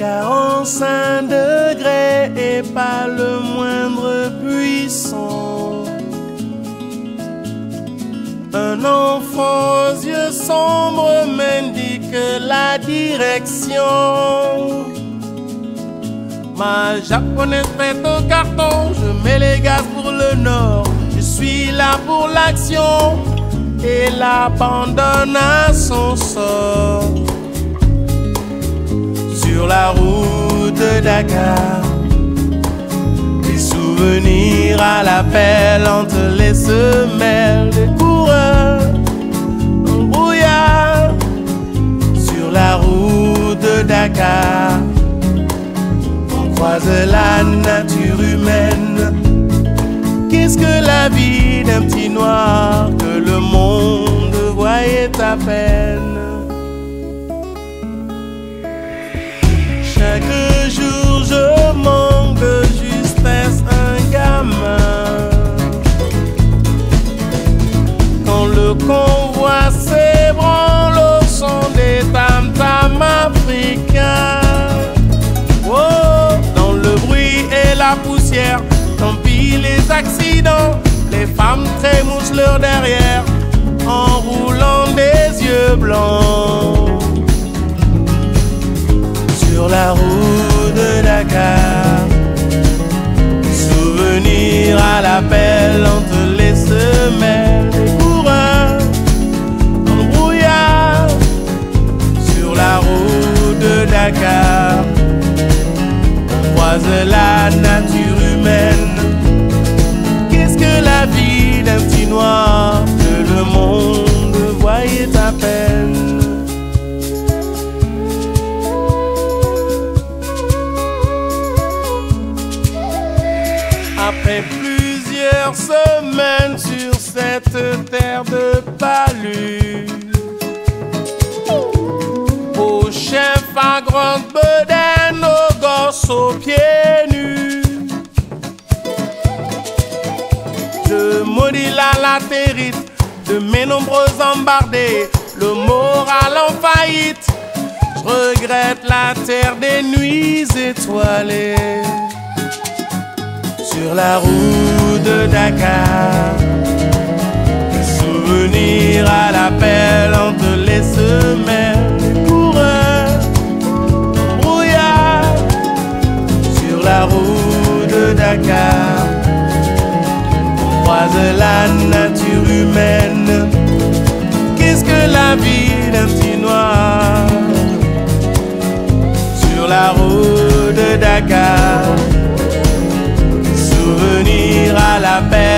45 degrés et pas le moindre buisson. Un enfant aux yeux sombres m'indique la direction. Ma japonaise fait au carton, je mets les gaz pour le nord. Je suis là pour l'action et l'abandonne à son sort. Sur la route de Dakar, des souvenirs à l'appel entre les semelles des coureurs en brouillard. Sur la route de Dakar, on croise la nature humaine. Qu'est-ce que la vie d'un petit noir que le monde voyait à peine? Chaque jour je manque de justesse un gamin. Quand le convoi s'ébranle au son des tam-tams africains. Oh, dans le bruit et la poussière, tant pis les accidents, les femmes trémoussent leur derrière en roulant des yeux blancs. Sur la route de Dakar, souvenirs à l'appel entre les semelles des coureurs en brouillard. Sur la route de Dakar, on croise la nature humaine. Qu'est-ce que la vie d'un petit noir que le monde voyait à peine? Après plusieurs semaines sur cette terre de palu, aux chefs à grande bedaine, aux gosses aux pieds nus, je maudis la latérite de mes nombreux embardés, le moral en faillite. Je regrette la terre des nuits étoilées. Sur la route de Dakar, des souvenirs à l'appel entre les semelles des coureurs en brouillard. Sur la route de Dakar, on croise la nature humaine. Qu'est-ce que la vie d'un petit noir? Sur la route de Dakar, souvenirs à l'appel